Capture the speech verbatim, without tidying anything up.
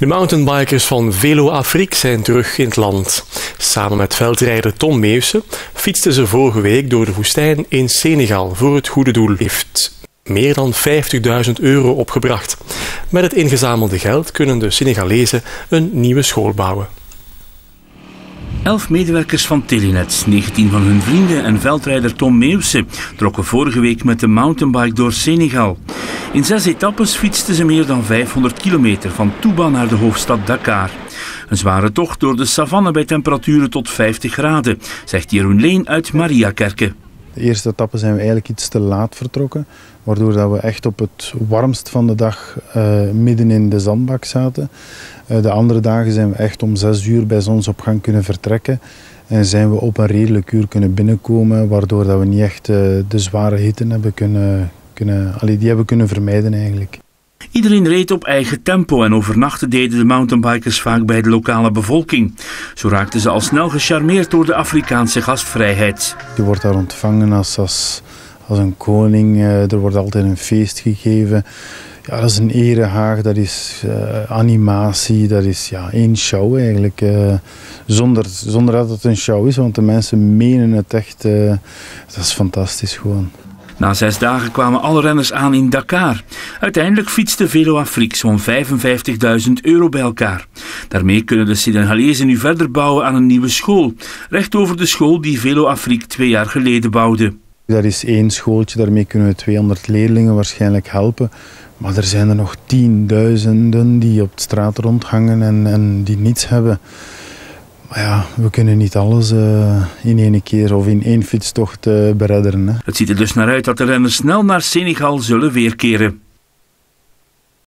De mountainbikers van Velo Afrique zijn terug in het land. Samen met veldrijder Tom Meeuwse fietsten ze vorige week door de woestijn in Senegal voor het goede doel. Heeft meer dan vijftigduizend euro opgebracht. Met het ingezamelde geld kunnen de Senegalezen een nieuwe school bouwen. Elf medewerkers van Telenet, negentien van hun vrienden en veldrijder Tom Meeuwse trokken vorige week met de mountainbike door Senegal. In zes etappes fietsten ze meer dan vijfhonderd kilometer van Touba naar de hoofdstad Dakar. Een zware tocht door de savanne bij temperaturen tot vijftig graden, zegt Jeroen Leen uit Mariakerke. De eerste etappe zijn we eigenlijk iets te laat vertrokken, waardoor dat we echt op het warmst van de dag uh, midden in de zandbak zaten. Uh, de andere dagen zijn we echt om zes uur bij zonsopgang kunnen vertrekken en zijn we op een redelijk uur kunnen binnenkomen, waardoor dat we niet echt uh, de zware hitte hebben kunnen, kunnen, allee, die hebben kunnen vermijden eigenlijk. Iedereen reed op eigen tempo en overnachten deden de mountainbikers vaak bij de lokale bevolking. Zo raakten ze al snel gecharmeerd door de Afrikaanse gastvrijheid. Je wordt daar ontvangen als, als, als een koning, er wordt altijd een feest gegeven. Ja, dat is een erehaag, dat is uh, animatie, dat is ja, één show eigenlijk. Uh, zonder, zonder dat het een show is, want de mensen menen het echt. Uh, dat is fantastisch gewoon. Na zes dagen kwamen alle renners aan in Dakar. Uiteindelijk fietste Velo Afrique zo'n vijfenvijftigduizend euro bij elkaar. Daarmee kunnen de Senegalezen nu verder bouwen aan een nieuwe school. Recht over de school die Velo Afrique twee jaar geleden bouwde. Dat is één schooltje, daarmee kunnen we tweehonderd leerlingen waarschijnlijk helpen. Maar er zijn er nog tienduizenden die op de straat rondhangen en, en die niets hebben. Maar ja, we kunnen niet alles uh, in één keer of in één fietstocht uh, beredderen. Hè. Het ziet er dus naar uit dat de renners snel naar Senegal zullen weerkeren.